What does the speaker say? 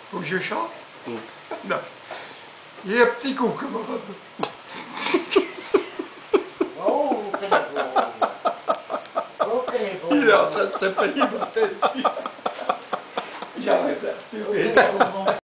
Faut que je chante? Mm. Non. Il y a un petit coup, camarade. Oh, quel est beau. Oh, quel est beau. Il est en train de se payer ma tête.